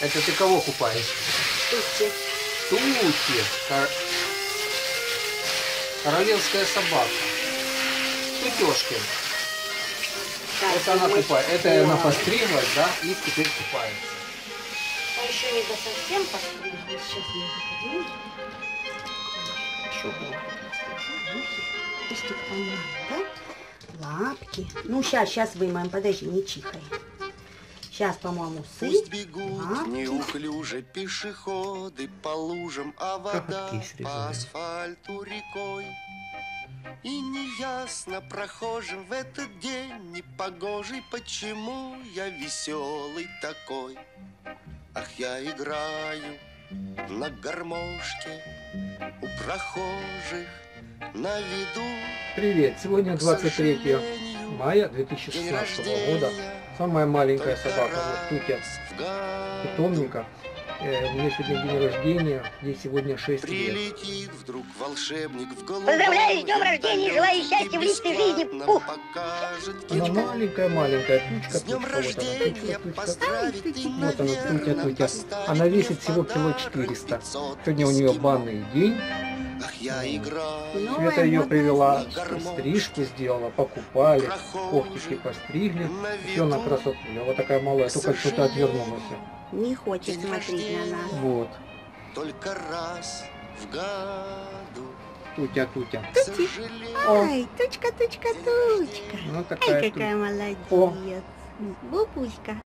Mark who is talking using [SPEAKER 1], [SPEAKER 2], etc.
[SPEAKER 1] Это ты кого купаешь?
[SPEAKER 2] Тути.
[SPEAKER 1] Тути. Королевская собака. Тутёшкин. Это она купает. Это она постриглась, да, и теперь купается.
[SPEAKER 2] А еще не до совсем постриглась. Сейчас я выходила. Еще хвостик помою, да? Лапки. Ну, сейчас вымоем. Подожди, не чихай. Сейчас, по-моему, усы.
[SPEAKER 3] Пусть бегут
[SPEAKER 2] лапки.
[SPEAKER 3] неуклюже пешеходы по лужам, а вода по асфальту рекой. И неясно прохожим в этот день непогожий, почему я веселый такой. Ах, я играю на гармошке у прохожих на виду.
[SPEAKER 1] Привет! Сегодня 23 мая 2016 года. Самая маленькая собака, вот Тутя, питомника. У меня сегодня день рождения, ей сегодня 6 лет.
[SPEAKER 3] Прилетит вдруг волшебник в голову.
[SPEAKER 2] Поздравляю с днем рождения, желаю счастья в личной жизни. Пух.
[SPEAKER 1] Она маленькая тучка,
[SPEAKER 3] С днем рождения поздравить и,
[SPEAKER 1] Вот она,
[SPEAKER 3] наверное,
[SPEAKER 1] Тутя. Она весит всего кило 400. Сегодня у нее банный день.
[SPEAKER 3] Ах, я играю.
[SPEAKER 1] Света ее привела, стрижку сделала, покупали, когтики постригли. Все на красоту. Вот такая малая, только что-то отвернулась.
[SPEAKER 2] Не хочет смотреть на нас.
[SPEAKER 1] Вот.
[SPEAKER 3] Только раз в году.
[SPEAKER 1] Тутя.
[SPEAKER 3] К сожалению.
[SPEAKER 2] Ай, тучка.
[SPEAKER 1] Ну такая
[SPEAKER 2] Ай, какая
[SPEAKER 1] Тутя.
[SPEAKER 2] молодец.
[SPEAKER 1] О.
[SPEAKER 2] Бубуська.